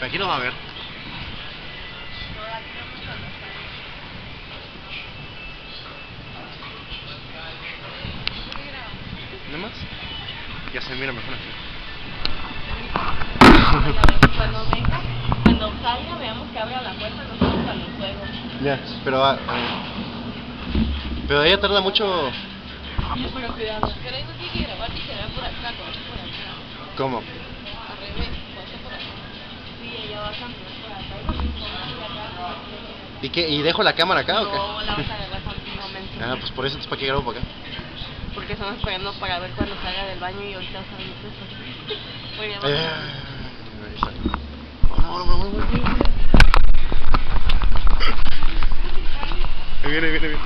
Aquí lo va a ver. ¿No más? Ya se mira mejor aquí. Cuando venga, cuando salga, veamos que abra la puerta, nos vamos a los juegos. Ya, pero ella tarda mucho. Sí, pero cuidado. Pero ahí no tiene que grabar y se ve por acá, por acá. ¿Cómo? Al revés, por acá. Sí, ella va a caminar por acá. ¿Y qué? ¿Y dejo la cámara acá o qué? No, la vas a agarrar continuamente. Ah, pues por eso, entonces, ¿para qué grabo para acá? Porque estamos esperando para ver cuando salga del baño y ahorita vas a venir pues. Muy bien, Viene.